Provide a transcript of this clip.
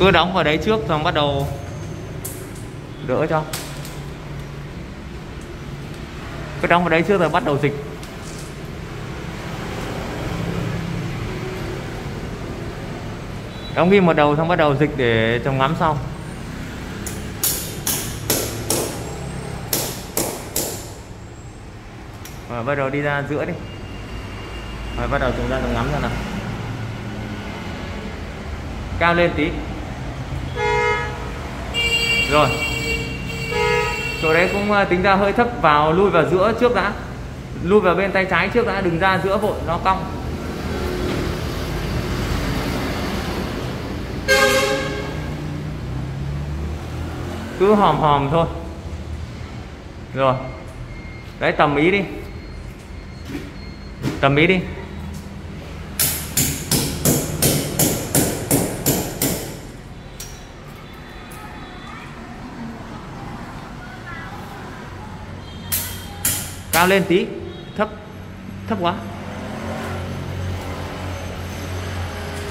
Cứ đóng vào đấy trước xong bắt đầu đỡ cho. Cứ đóng vào đấy trước rồi bắt đầu dịch. Đóng ghim một đầu xong bắt đầu dịch để trồng ngắm sau. Rồi bắt đầu đi ra giữa đi. Rồi bắt đầu chúng ta trồng ngắm ra nào. Cao lên tí. Rồi. Chỗ đấy cũng tính ra hơi thấp, vào lui vào giữa trước đã. Lui vào bên tay trái trước đã, đừng ra giữa vội nó cong. Cứ hòm hòm thôi. Rồi. Đấy, tầm ý đi. Tầm ý đi. Cao lên tí. Thấp quá.